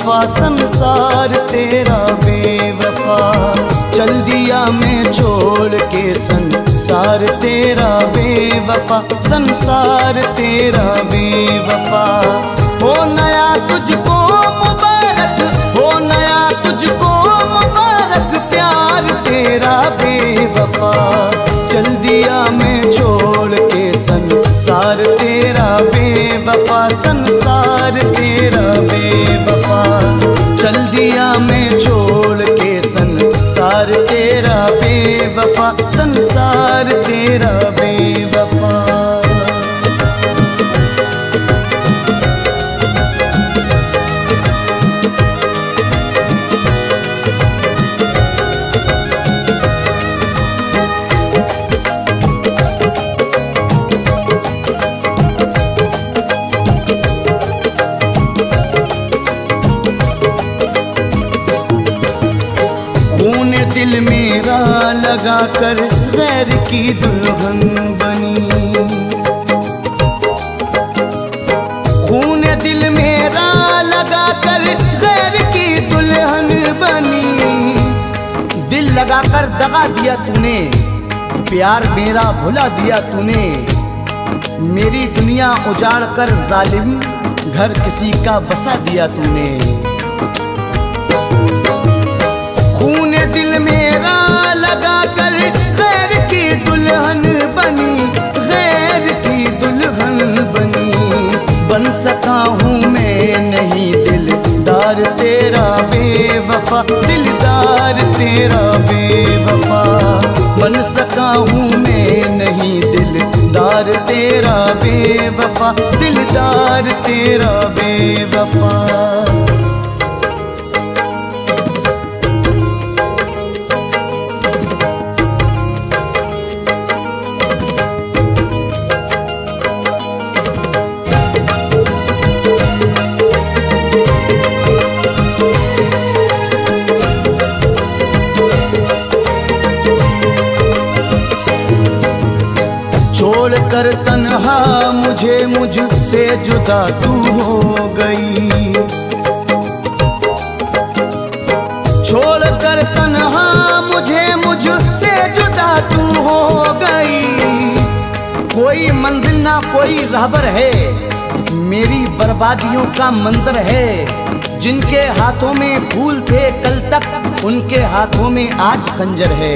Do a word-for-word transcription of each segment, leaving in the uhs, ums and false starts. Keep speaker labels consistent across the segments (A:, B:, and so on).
A: बेवफा संसार तेरा बेवफा, चल दिया मैं छोड़ के संसार तेरा बेवफा, संसार तेरा बेवफा। हो नया तुझको मुबारक, हो नया तुझको मुबारक, प्यार तेरा बेवफा, चल दिया मैं छोड़ के संसार तेरा बेवफा, संसार तेरा बेवफा, चल दिया मैं छोड़ के संसार तेरा बेवफा, संसार तेरा बेवफा। दिल मेरा लगा कर गैर की दुल्हन बनी, खून दिल मेरा लगा कर गैर की दुल्हन बनी। दिल लगा कर दगा दिया तूने, प्यार मेरा भुला दिया तूने, मेरी दुनिया उजाड़ कर जालिम घर किसी का बसा दिया तूने। खून दिल मेरा लगा कर गैर की दुल्हन बनी, गैर की दुल्हन बनी। बन सका हूँ मैं नहीं दिलदार तेरा बेवफा, दिलदार तेरा बेवफा। बन सका हूँ मैं नहीं दिलदार तेरा बेवफा, दिलदार तेरा बेवफा। छोड़ कर तन्हा मुझे मुझसे जुदा तू हो गई, छोड़ कर तन्हा मुझे मुझसे जुदा तू हो गई। कोई मंजिल ना कोई रहबर है, मेरी बर्बादियों का मंजर है। जिनके हाथों में फूल थे कल तक, उनके हाथों में आज खंजर है।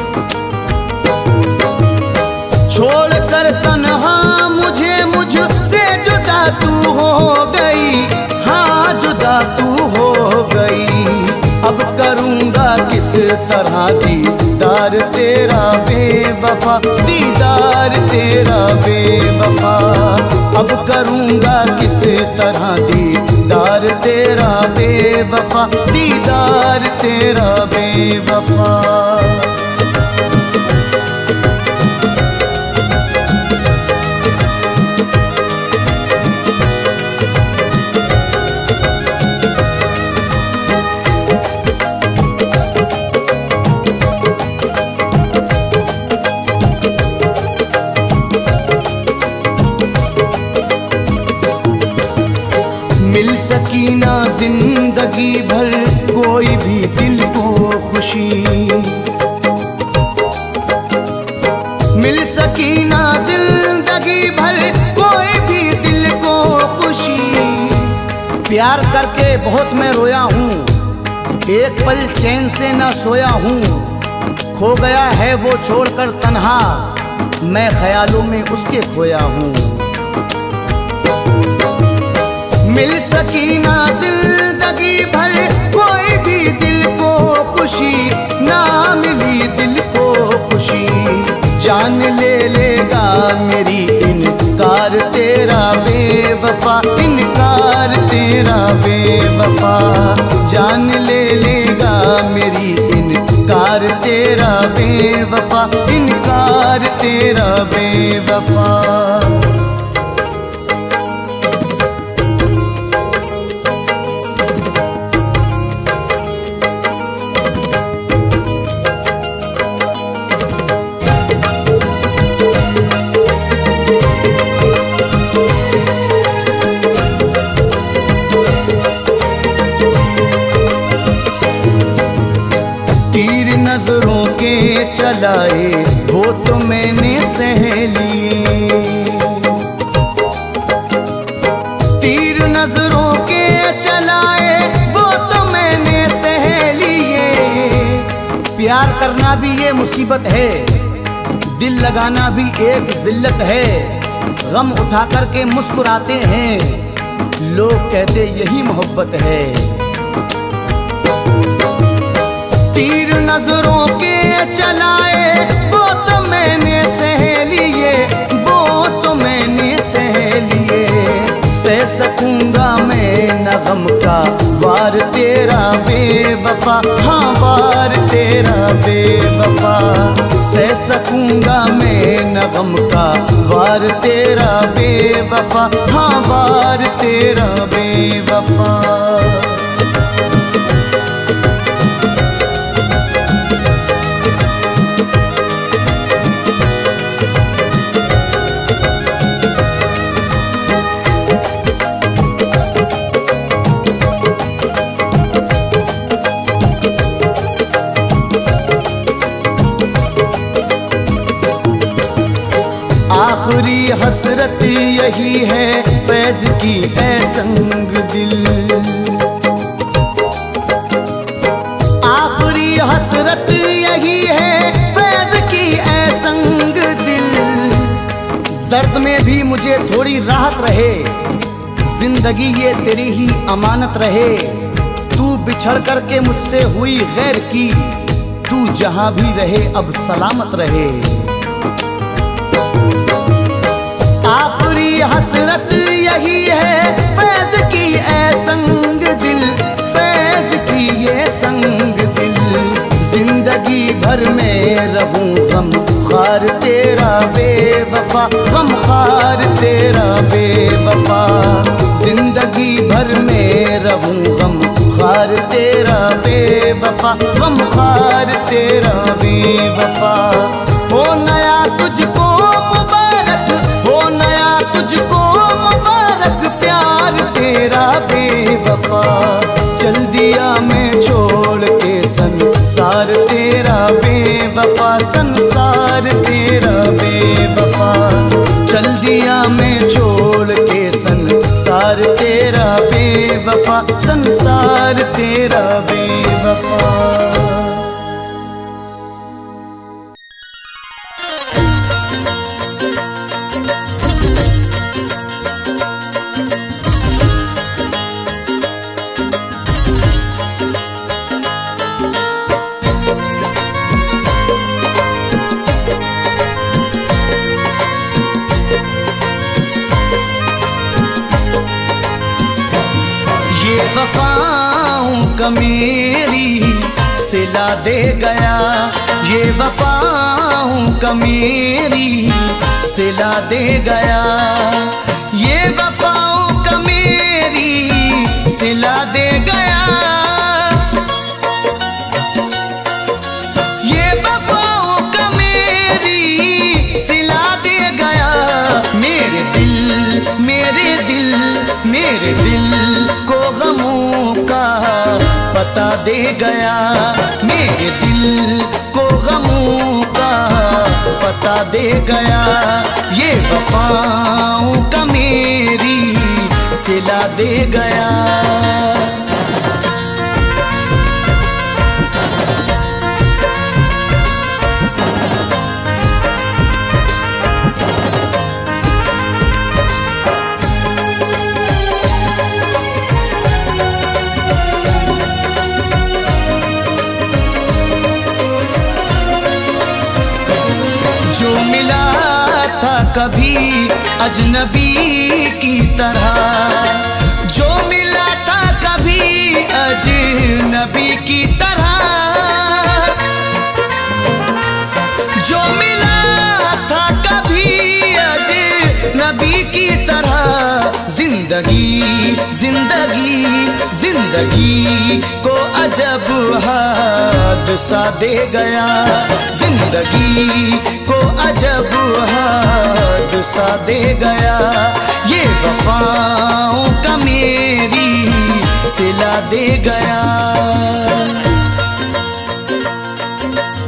A: छोड़ कर तन्हा मुझे मुझसे जुदा तू हो गई, हाँ जुदा तू हो गई। अब करूँगा किस तरह दीदार तेरा बेवफा, दीदार तेरा बेवफा। अब करूँगा किस तरह दीदार तेरा बेवफा, दीदार तेरा बेवफा। मिल सकी ना जिंदगी भर कोई भी दिल को खुशी, मिल सकी ना जिंदगी भर कोई भी दिल को खुशी। प्यार करके बहुत मैं रोया हूँ, एक पल चैन से ना सोया हूँ। खो गया है वो छोड़कर तन्हा, मैं ख्यालों में उसके खोया हूँ। मिल सकी ना जिंदगी भर कोई भी दिल को खुशी, ना मिली दिल को खुशी। जान ले लेगा मेरी इनकार तेरा बेवफा, इनकार तेरा बेवफा। जान ले लेगा मेरी इनकार तेरा बेवफा, इनकार तेरा बेवफा। नजरों के चलाए वो तो मैंने सह लिए। तीर नजरों के चलाए वो तो मैंने सह लिए। प्यार करना भी ये मुसीबत है, दिल लगाना भी एक जिल्लत है। गम उठा कर के मुस्कुराते हैं, लोग कहते यही मोहब्बत है। तीर नजरों के चलाए वो तो मैंने सह लिए, वो तो मैंने सह लिए। सह सकूंगा मैं न गम का वार तेरा बेवफा, हाँ वार तेरा बेवफा। सह सकूंगा मैं न गम का वार तेरा बेवफा, हाँ वार तेरा बेवफा। आखिरी हसरत यही है फैज की ऐ संग दिल। आखिरी हसरत यही है फैज की ऐ संग दिल। दर्द में भी मुझे थोड़ी राहत रहे, जिंदगी ये तेरी ही अमानत रहे। तू बिछड़ कर के मुझसे हुई गैर की, तू जहां भी रहे अब सलामत रहे। आखिरी हसरत यही है फैज की ऐ संग दिल, फैज की ये संग दिल। जिंदगी भर में रहूं गम खार तेरा बेवफा, गम खार तेरा बेवफा। जिंदगी भर में रहूं गम खार तेरा बेवफा, गम खार तेरा बेवफा। हो नया तुझको मुबारक, हो नया तुझको मुबारक प्यार तेरा बेवफा। चल दिया मैं छोड़ के संसार तेरा बेवफा, संसार तेरा बेवफा। चल दिया मैं छोड़ के संसार तेरा बेवफा, संसार तेरा बेवफा। वफाओं का मेरी सिला दे गया, ये वफाओं का मेरी सिला दे गया। ये वफाओं का मेरी सिला दे गया। ये वफाओं का मेरी सिला दे गया। मेरे दिल मेरे दिल मेरे दिल को गमों का पता दे गया। मेरे दिल को गमों का पता दे गया। ये वफाओं का मेरी सिला दे गया। जो मिला था कभी अजनबी की तरह, जो मिला था कभी अजनबी की तरह, जो मिला था कभी अजनबी की तरह। जिंदगी जिंदगी जिंदगी को अजब हादसा दे गया। जिंदगी को अजब हादसा दे गया। ये वफाओं का मेरी सिला दे गया।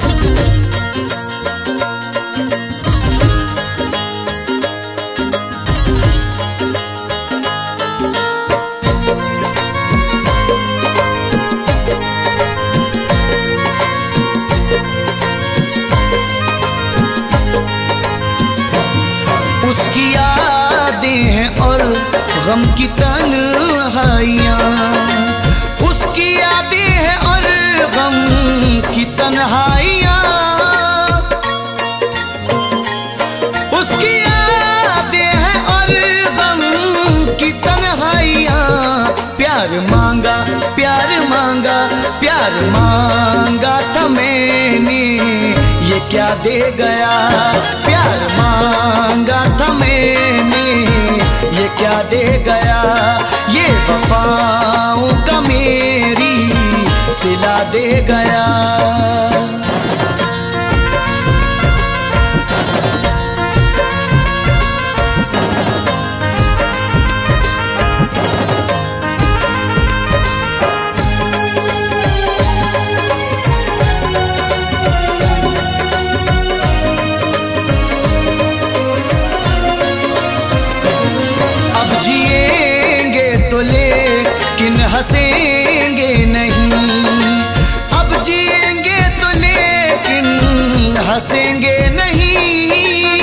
A: मांगा प्यार मांगा प्यार मांगा था मैंने, ये क्या दे गया। प्यार मांगा था मैंने, ये क्या दे गया। ये वफाओं का मेरी सिला दे गया। हंसेंगे नहीं, अब जिएंगे तो लेकिन हंसेंगे नहीं।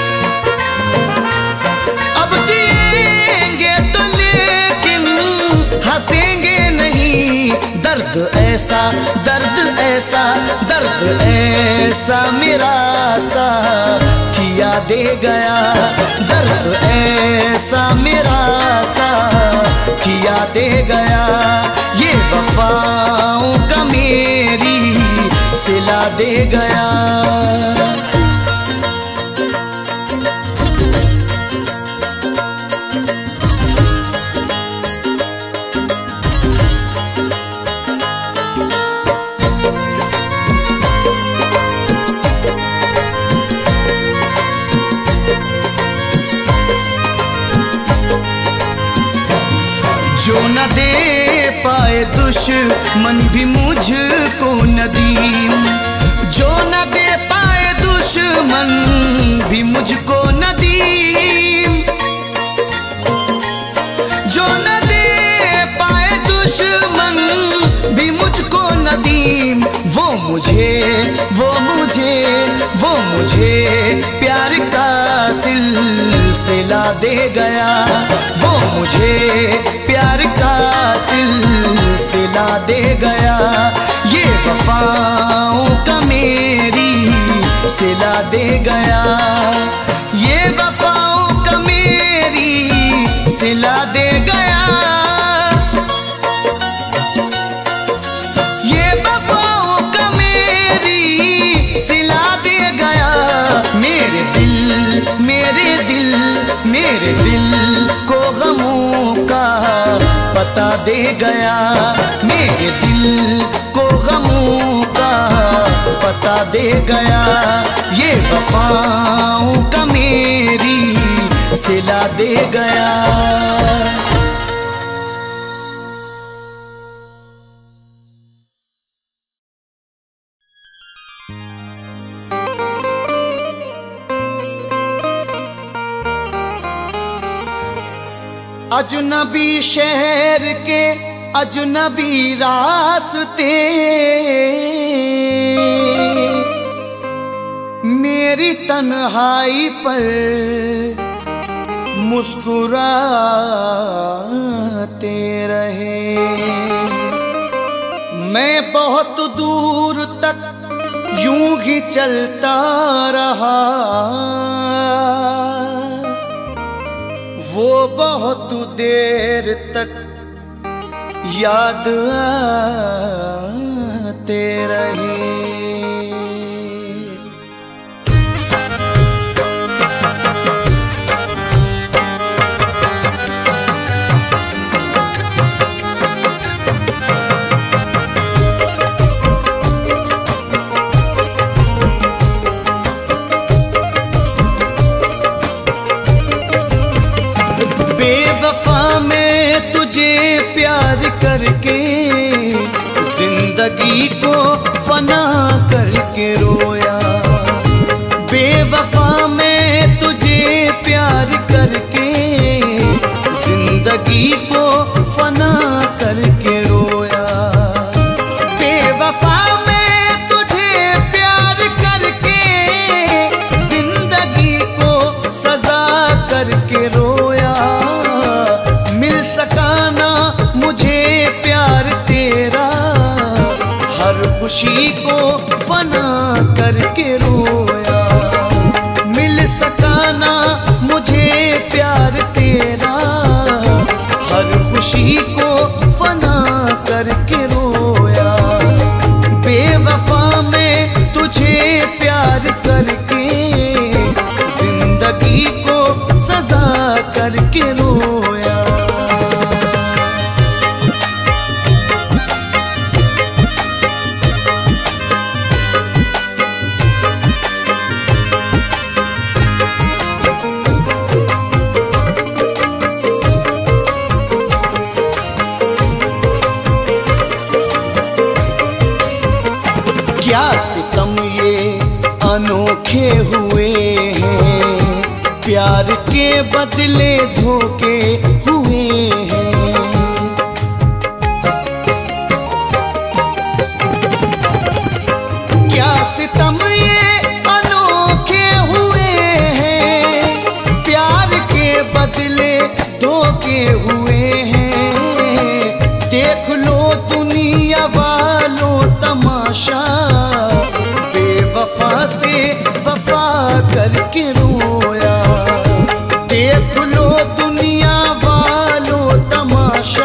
A: अब जिएंगे तो लेकिन हंसेंगे नहीं। दर्द ऐसा दर्द ऐसा दर्द ऐसा मेरा साथिया दे गया। दर्द ऐसा मेरा साथिया दे गया। ये वफाओं का मेरी सिला दे गया। जो न दे पाए दुश्मन भी मुझको नदीम, जो न दे पाए दुश्मन भी मुझको नदीम, जो न दे पाए दुश्मन भी मुझको नदीम। वो मुझे वो मुझे वो मुझे प्यार का सिलसिला दे गया। वो मुझे प्यार का सिलसिला दे गया। ये वफाओं का मेरी सिला दे गया। ये वफाओं का मेरी सिला दे गया। ये वफाओं का मेरी सिला दे गया। मेरे दिल मेरे दिल मेरे दिल को गमों का पता दे गया। मेरे दिल को गमों का पता दे गया। ये वफाओं का मेरी सिला दे गया। अजनबी शहर के अजनबी रास्ते, मेरी तन्हाई पर मुस्कुराते रहे। मैं बहुत दूर तक यूं ही चलता रहा। वो बहुत देर तक याद आते रहे। बेवफा मैं तुझे प्यार करके जिंदगी को फना करके रोया। बेवफा मैं तुझे प्यार करके जिंदगी को फना करके रोया। बेवफा मैं तुझे प्यार करके जिंदगी को सजा करके रोया। मिल सका ना मुझे प्यार तेरा, हर खुशी को फना करके रोया। मिल सका ना मुझे प्यार तेरा, हर खुशी को फना करके रोया। क्या सितम ये अनोखे हुए हैं, प्यार के बदले धोखे हुए हैं। क्या सितम ये अनोखे हुए हैं, प्यार के बदले धोखे हुए हैं। देख लो दुनिया वालों तमाशा, बेवफा से वफा करके रोया। देख लो दुनिया वालों तमाशा,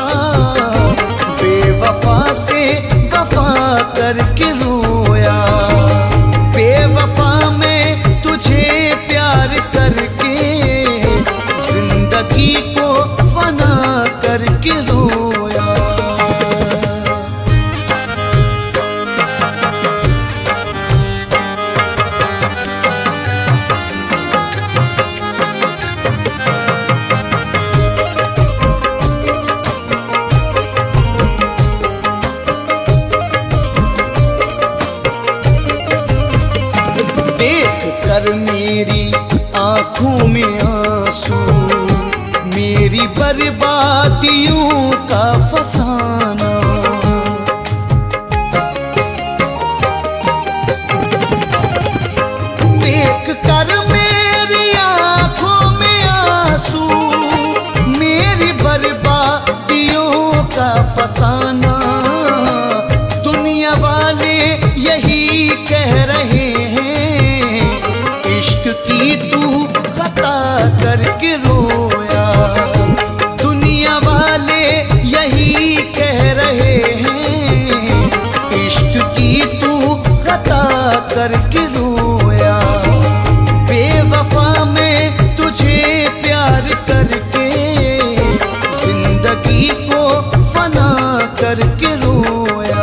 A: बेवफा से वफा करके रोया। बेवफा में तुझे प्यार करके जिंदगी को फना करके रोया। देख कर मेरी आंखों में आंसू, मेरी बर्बादियों का फसाना। देख कर मेरी आंखों में आंसू, मेरी बर्बादियों का फसाना। दुनिया वाले यही कह रहे हैं, इश्क की तू खता करके रोया। दुनिया वाले यही कह रहे हैं, इश्क की तू खता करके रोया। बेवफा में तुझे प्यार करके जिंदगी को फना करके रोया।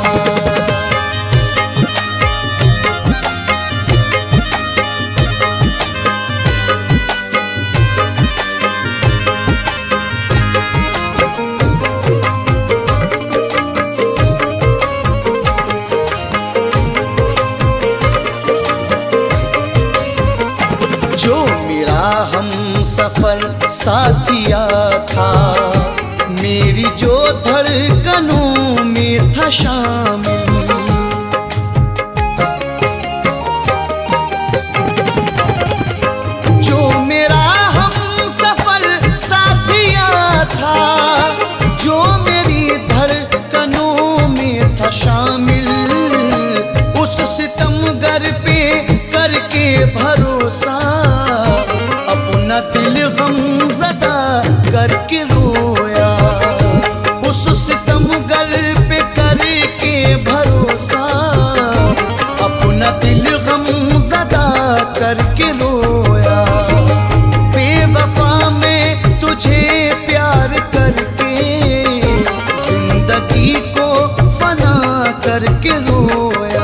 A: जो मेरा हम सफर साथिया था, मेरी जो धड़कनों में था शामिल। जो मेरा हम सफर साथिया था, जो मेरी धड़कनों में था शामिल। उस सितमगर पे करके भरोसा, अपना दिल गमज़दा करके रोया। उस सितमगर पे करके भरोसा, अपना दिल गमज़दा करके रोया। बेवफा में तुझे प्यार करके जिंदगी को फना करके रोया।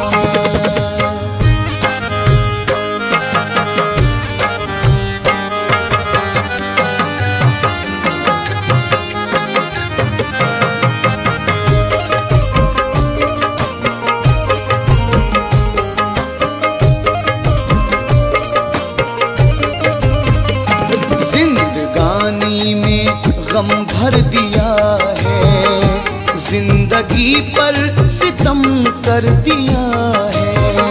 A: जिंदगानी में गम भर दिया है, जिंदगी पर सितम कर दिया है।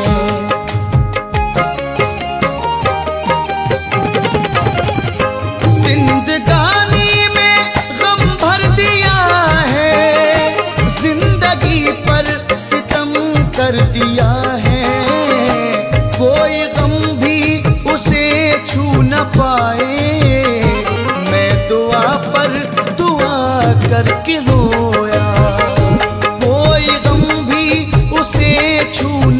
A: जिंदगानी में गम भर दिया है, जिंदगी पर सितम कर दिया है। कोई गम भी उसे छू न पाए, दुआ पर दुआ करके रोया। कोई गम भी उसे छू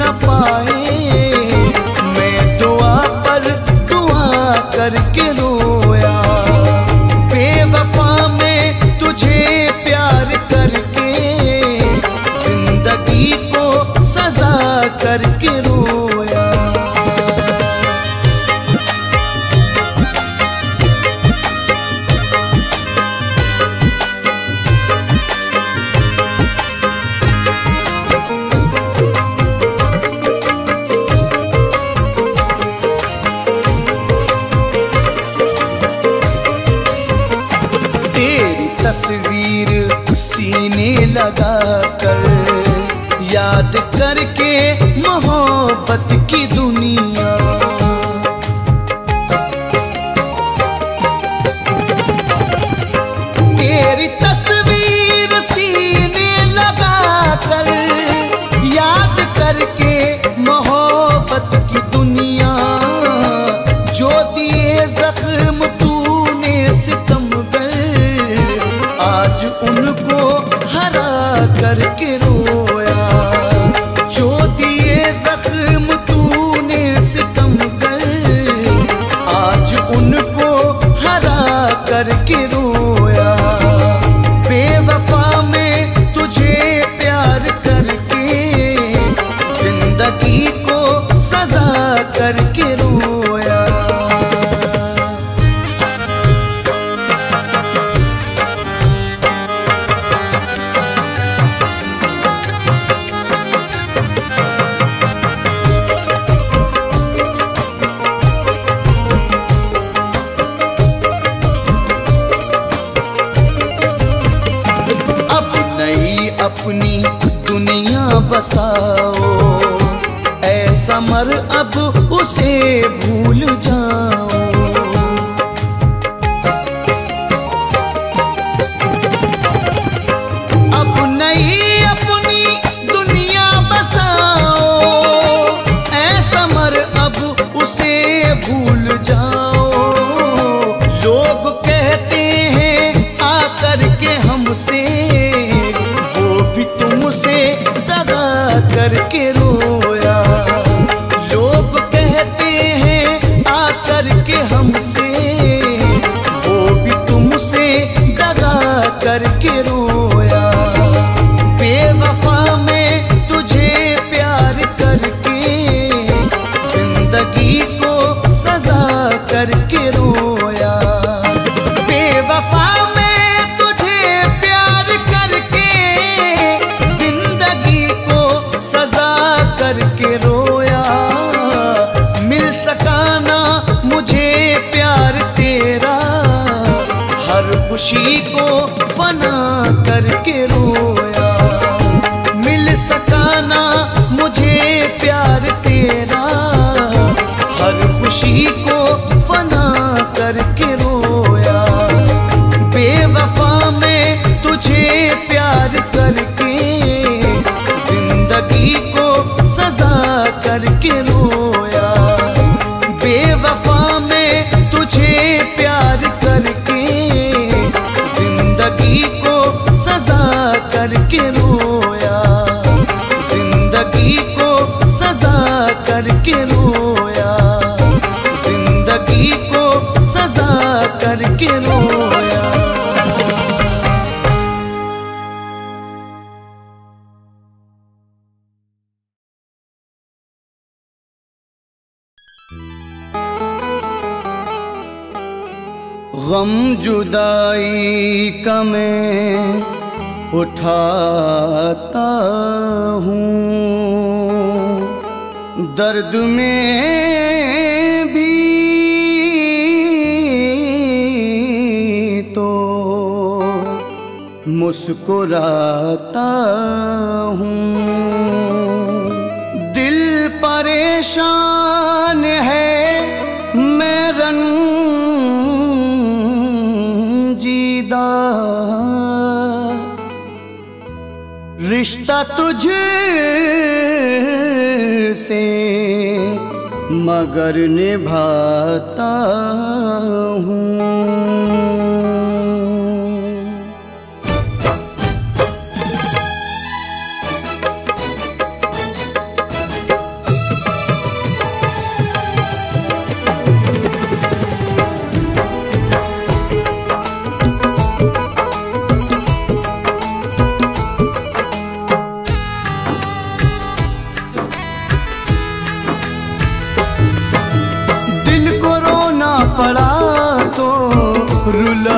A: लगा कर, याद करके मोहब्बत की दुनिया। तेरी तस्वीर सीने लगा कर, याद करके मोहब्बत की दुनिया। जो दिए जख्म तूने सितमगर, आज उनको हरा करके रोया। जो दिए जख्म तूने सितमगर, आज उनको हरा करके रोया। बेवफा में तुझे प्यार करके, जिंदगी को सजा करके रोया। अपनी दुनिया बसाओ, ऐसा मर अब उसे भूल जाओ। अब नई अपनी दुनिया बसाओ, ऐसा मर अब उसे भूल जाओ। लोग कहते हैं आकर के हमसे, तुमसे दगा करके रोया। लोग कहते हैं आकर के हमसे, वो भी तुमसे दगा करके रोया। बेवफा में तुझे प्यार करके, जिंदगी को सजा करके रोया। बेवफा करके रोया। मिल सका ना मुझे प्यार तेरा, हर खुशी को फना करके रोया। मिल सका ना मुझे प्यार तेरा, हर खुशी को फना करके रोया। बेवफा में तुझे प्यार करके, जिंदगी को सजा करके रोया। बेवफा में तुझे प्यार करके, जिंदगी को सजा करके रोया। जिंदगी को सजा करके रोया। जिंदगी को सजा करके रोया। गम जुदाई का मैं उठाता हूँ, दर्द में भी तो मुस्कुराता हूँ। दिल परेशान है, मैं रिश्ता तुझसे मगर निभाता हूँ। पड़ा तो रुला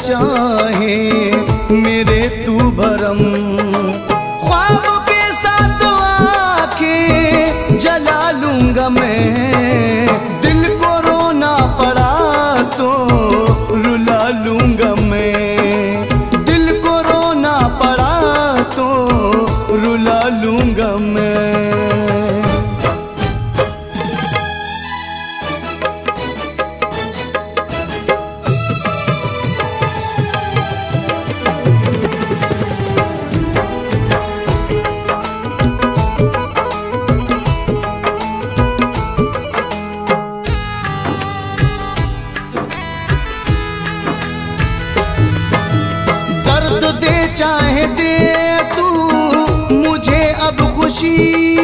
A: चाहे मेरे तू भरम। ख्वाब के साथ आंखें जला लूंगा मैं, दिल को रोना पड़ा तो रुला लूंगा मैं, दिल को रोना पड़ा तो रुला लूंगा मैं। दे चाहे दे तू मुझे अब खुशी,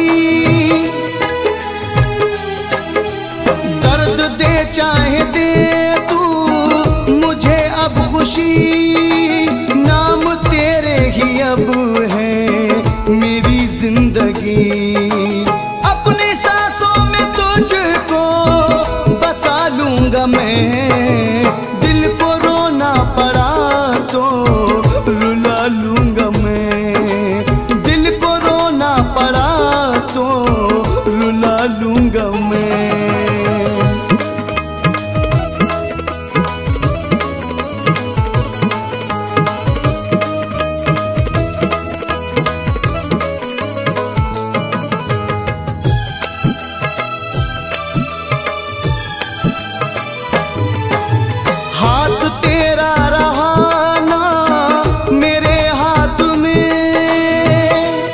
A: दर्द दे चाहे दे तू मुझे अब खुशी, नाम तेरे ही अब है मेरी जिंदगी। अपनी सांसों में तुझको बसा लूंगा मैं, दिल को रोना पड़ा तो रुला लूंगा मैं, दिल को रोना पड़ा तो रुला लूंगा मैं। हाथ तेरा रहा ना मेरे हाथ में,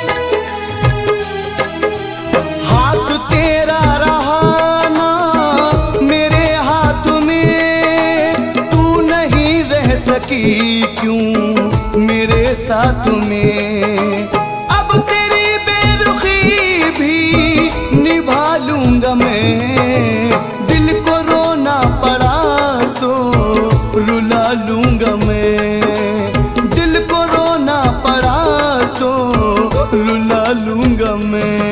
A: हाथ तेरा रहा ना मेरे हाथ में, तू नहीं रह सकी क्यों मेरे साथ में। अब तेरी बेरुखी भी निभा लूंगा मैं, दिल को रोना पड़ा तो रुला लूंगा मैं, दिल को रोना पड़ा तो रुला लूंगा मैं।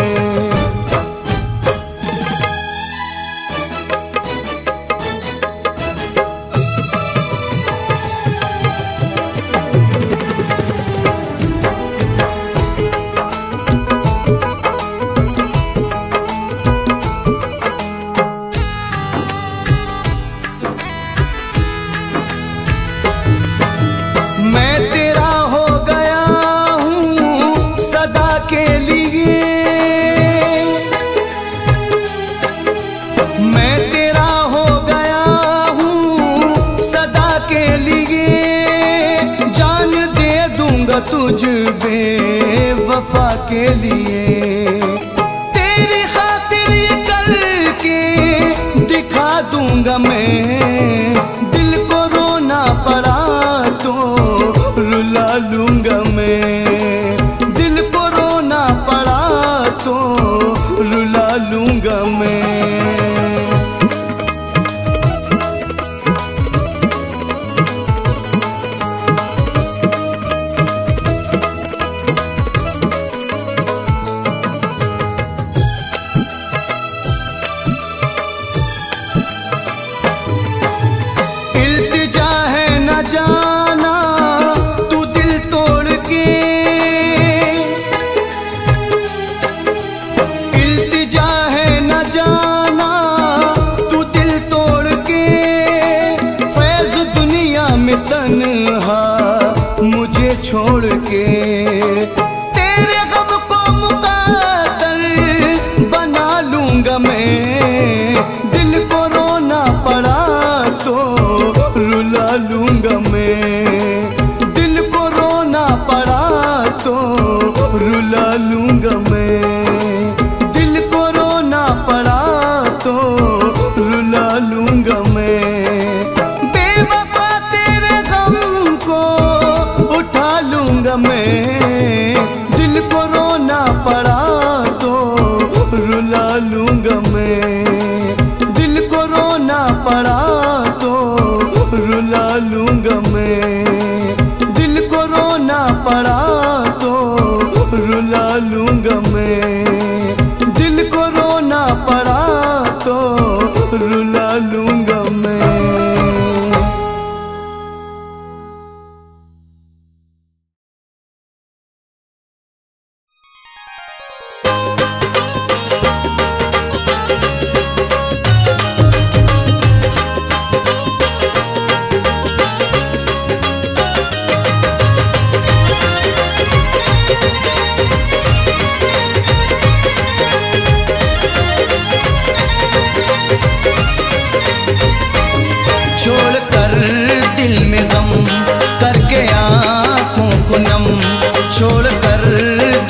A: मैं तेरा हो गया हूँ सदा के लिए, मैं तेरा हो गया हूँ सदा के लिए, जान दे दूंगा तुझ बेवफा के लिए। तेरी खातिर ये करके दिखा दूंगा मैं, दिल को रोना पड़ा तो रुला लूंगा मैं, दिल को रोना पड़ा तो रुला लूंगा मैं। इल्तिजा है न जाना तू दिल तोड़ के, इल्तिजा है न जाना तू दिल तोड़ के, फैज़ दुनिया में तन्हा मुझे छोड़ के, तेरे गम को मुक़द्दर बना लूंगा मैं, दिल को रोना पड़ा तो रुला लूंगा मैं, दिल को रोना पड़ा तो रुला लूंगा मैं, दिल को रोना पड़ा तो रुला लूंगा मैं। बेवफा तेरे गम को उठा लूंगा मैं, दिल को रोना पड़ा तो रुला लूंगा मैं, दिल को रोना पड़ा तो रुला लूंगा मैं, दिल को रोना पड़ा तो रुला लूंगा मैं, दिल को रोना पड़ा तो रुला लूंगा मैं।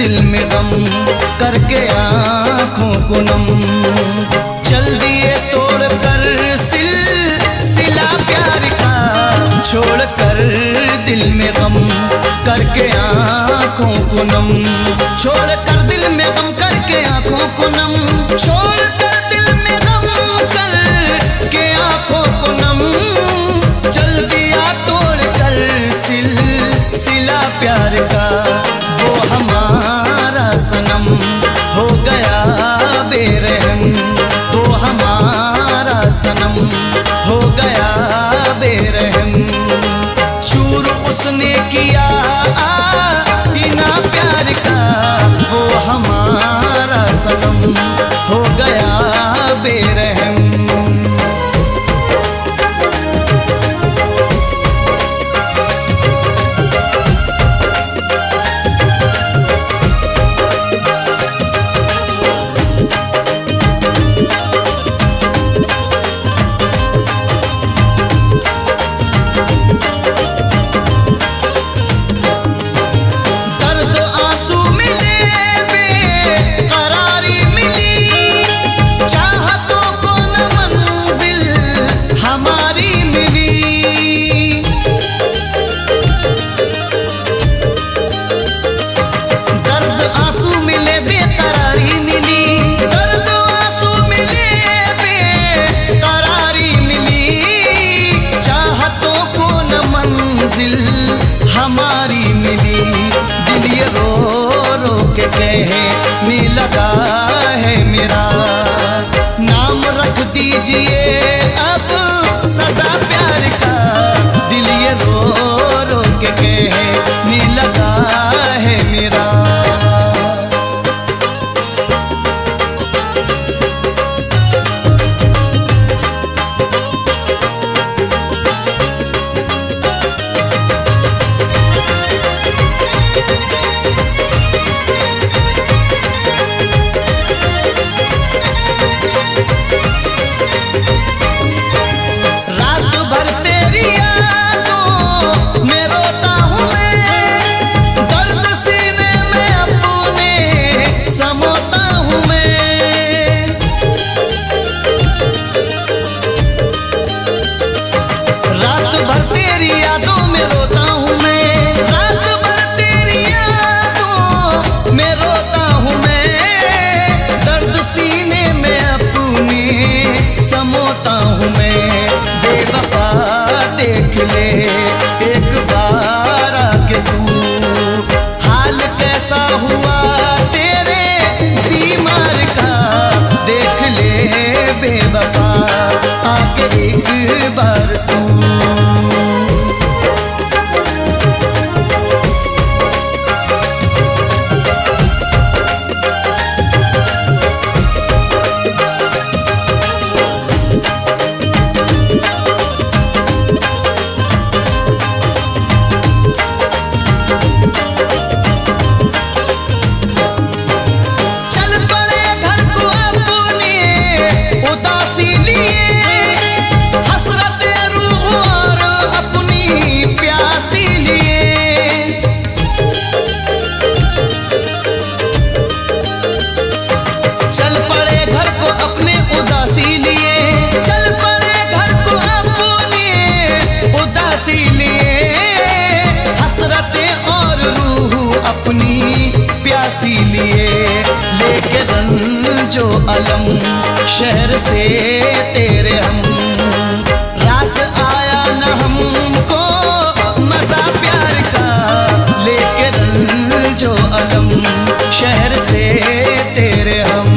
A: दिल में गम करके आंखों को नम। चल दिए तोड़ कर सिल सिला प्यार का, छोड़ कर दिल में गम करके आंखों को नम। छोड़ कर दिल में गम करके आंखों को नम, छोड़ कर दिल में गम करके आंखों को नम। चल दिया तोड़ कर सिल सिला प्यार का, वो हमारा सनम हो गया बेरहम। वो हमारा सनम हो गया बेरहम। चूर उसने किया इना प्यार का, वो हमारा सनम हो गया बेरहम। हमारी मिली दिल ये रो रो के कहने लगा है मेरा, नाम रख दीजिए अब सदा प्यार का। दिल ये रो रो के कहने लगा है मेरा। एक बार आके तू हाल कैसा हुआ तेरे बीमार का, देख ले बेवफा आके एक बार तू। प्यासी लिए लेके रंजो अलम शहर से तेरे हम, रास आया न हमको मजा प्यार का। लेके रंजो अलम शहर से तेरे हम।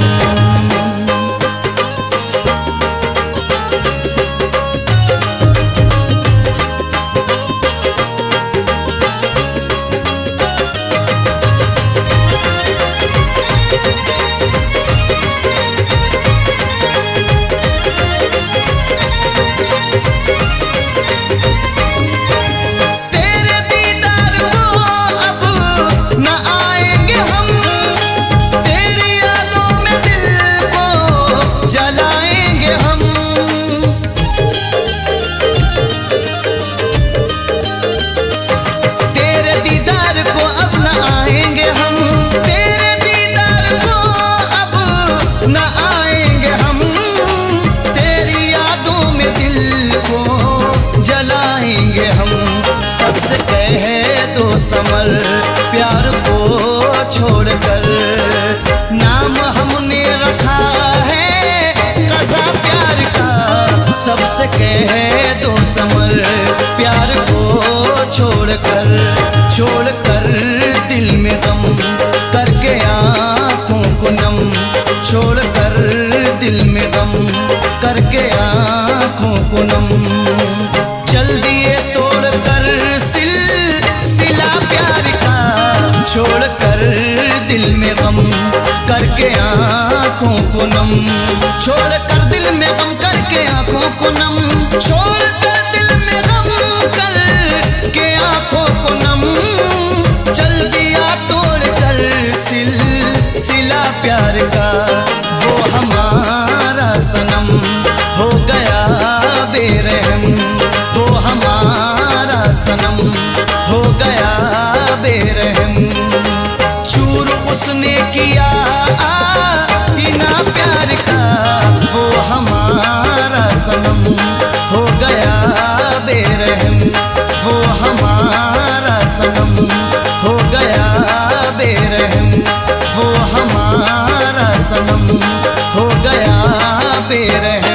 A: समर प्यार को छोड़कर। नाम हमने रखा है कज़ा प्यार का, सबसे कह दो समर प्यार को छोड़कर। छोड़कर दिल में गम करके आँखों को नम, छोड़कर दिल में गम करके आँखों को नम। चल दिए तोड़कर सिल सिला प्यार का, छोड़कर दिल में गम करके आँखों को नम। छोड़कर दिल में गम करके आँखों को नम, छोड़कर दिल में गम करके आँखों को नम। चल दिया तोड़कर सिल सिला प्यार का, वो हमारा सनम हो गया बेरहम। वो हमारा सनम हो गया बेरहम। चूर उसने किया इना प्यार का, वो हमारा सनम हो गया बेरहम। वो हमारा सनम हो गया बेरहम। वो हमारा सनम हो गया बेरहम।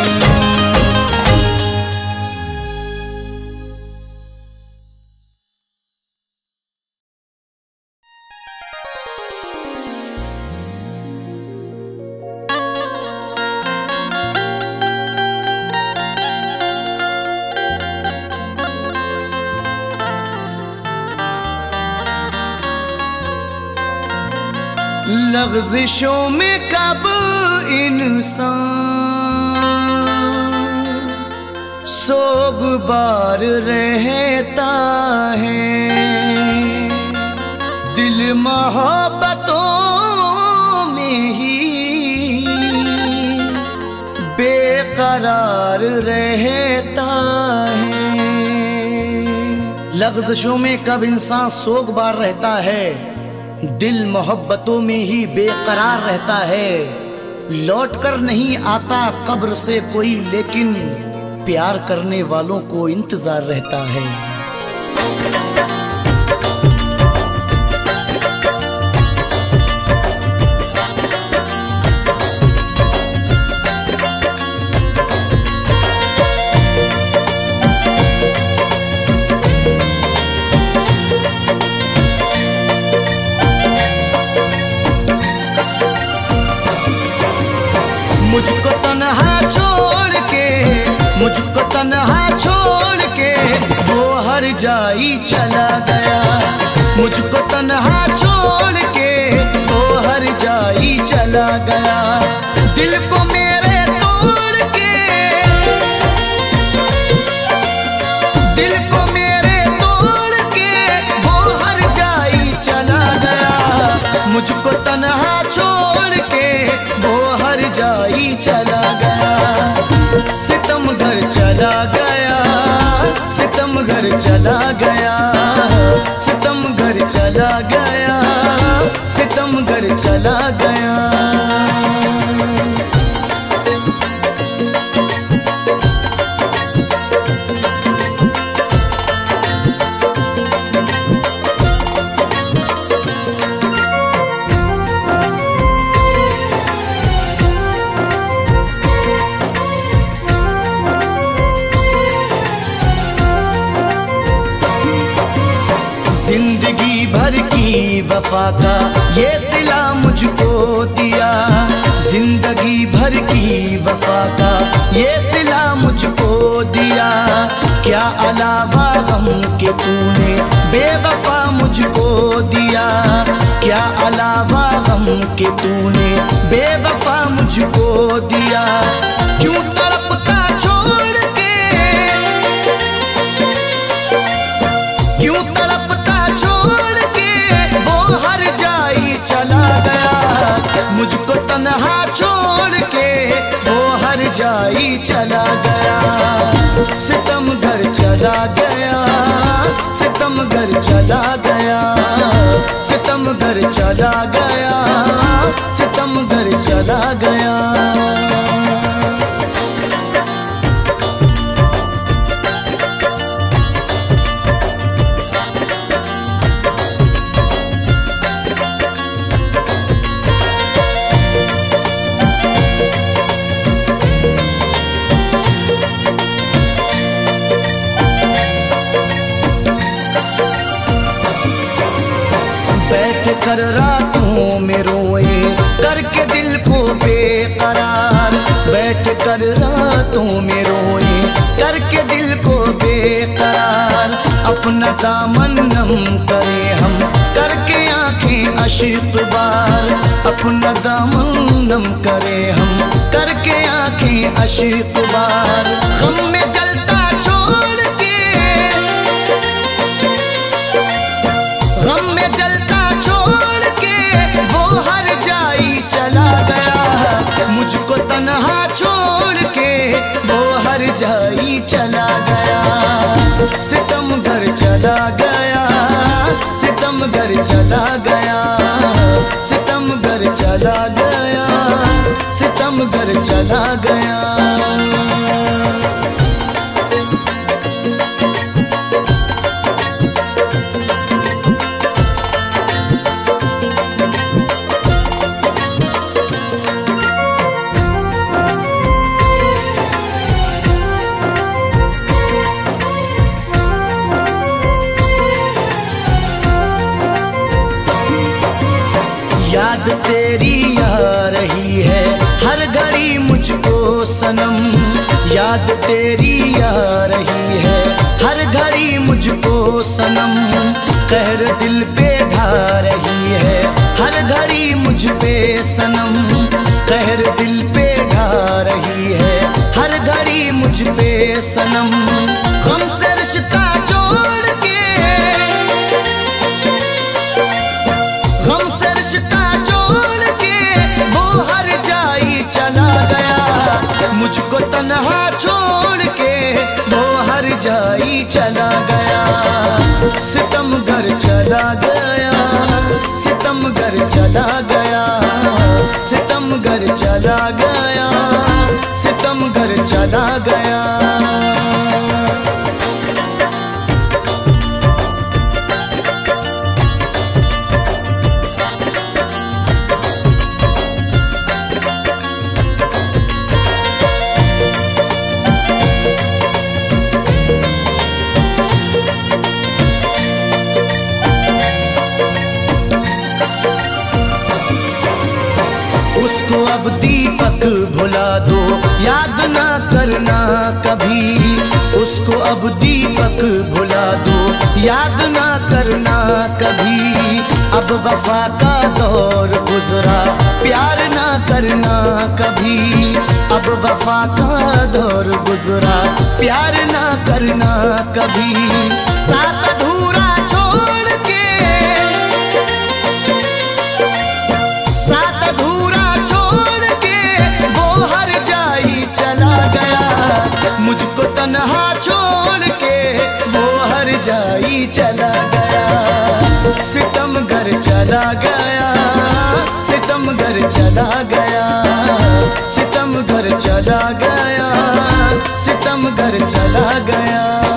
A: लग़्ज़िशों में कब इंसान सोगवार रहता है, दिल मोहब्बतों में ही बेकरार रहता है। लग़्ज़िशों में कब इंसान सोगवार रहता है, दिल मोहब्बतों में ही बेकरार रहता है। लौट कर नहीं आता कब्र से कोई, लेकिन प्यार करने वालों को इंतजार रहता है। मुझको तन्हा छोड़ के, मुझको तन्हा छोड़ के वो हर जाई चला गया। मुझको तन्हा छोड़ के वो हर जाई चला गया। दिल को मेरे तोड़ के, दिल को मेरे तोड़ के वो हर जाई चला गया। मुझको तन्हा छोड़ के वो हर जाई चला गया। सितम घर चला गया, सितम घर चला गया। सितम घर चला गया, सितम घर चला गया। जिंदगी भर की वफा का ये सिला मुझको दिया। जिंदगी भर की वफा का ये सिला मुझको दिया। क्या अलावा गम के तूने बेवफा मुझको दिया। क्या अलावा गम के तूने बेवफा मुझको दिया। क्यों तड़पता छोड़ के, क्यों तड़पता छोड़ के वो हर जाई चला गया। मुझको तन्हा छोड़ के वो हर जाई चला गया। सितम घर चला गया, सितम घर चला गया। सितम घर चला गया, सितम घर चला गया। कर रातों में रोए करके दिल को बेकरार, बैठ कर रातों में रोए करके दिल को बेकरार। अपना दामन नम करे हम करके आंखें अशिक बार, अपना दामन नम करे हम करके आंखें अशिक बार। गम में जलता छोड़ के, गम में जलता छोड़ के वो हर जाई चला गया, मुझको तन्हा छोड़ के वो हर जाई चला गया। सितम घर चला गया, सितम घर चला गया, सितम घर चला गया, सितम घर चला गया। याद तेरी आ रही है हर घड़ी मुझको सनम, याद तेरी आ रही है हर घड़ी मुझको सनम। कहर दिल पे ढा रही है हर घड़ी मुझ पे सनम, कहर दिल पे ढा रही है हर घड़ी मुझ पे सनम। गम से रिश्ता जोड़ के, गम से रिश्ता जोड़ के वो हर जाई चला गया, मुझको तन्हा छोड़ के वो हर जाई चला गया। सितम घर चला गया, सितम घर चला गया, सितम घर चला गया, सितम घर चला गया। उसको अब दीपक भुला दो, याद ना करना कभी, उसको अब दीपक भुला दो, याद ना करना कभी। अब वफा का दौर गुजरा, प्यार ना करना कभी, अब वफा का दौर गुजरा, प्यार ना करना कभी। साथ अधूरा छोड़ के, साथ अधूरा छोड़ के वो हर जाई चला गया, मुझको तन्हा छोड़ के वो हर जाई चला गया। सितम घर चला गया, सितम घर चला गया, सितम घर चला गया, सितम घर चला गया।